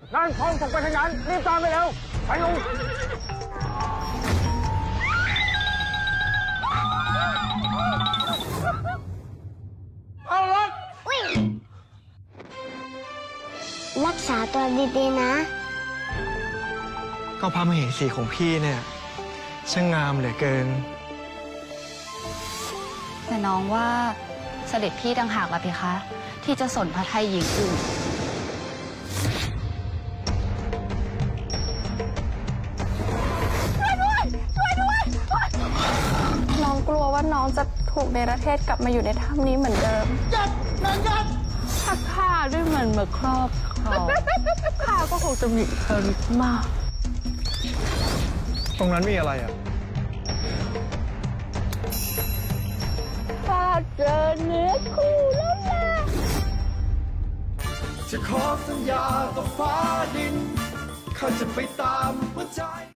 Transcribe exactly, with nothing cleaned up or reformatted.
งานทองส่งไปทางนั้นรีบตามไปเร็วไปลุงเอารถรักษาตัวดีๆนะก็พระมเหสีของพี่เนี่ยช่างงามเหลือเกินแต่น้องว่าเสด็จพี่ต่างหากล่ะเพคะที่จะสนพระทัยหญิงอื่นช่วยด้วยช่วยด้วยน้องกลัวว่าน้องจะถูกเนรเทศกลับมาอยู่ในถ้ำนี้เหมือนเดิมยัดนั่นยัดถ้าข้าด้วยมันมาครอบเขาข้าก็คงจะมีอิทธิฤทธิ์มากตรงนั้นมีอะไรอ่ะข้าเจอเนื้อคู่แล้วล่ะจะขอสัญญาต่อฟ้าดินข้าจะไปตามหัวใจ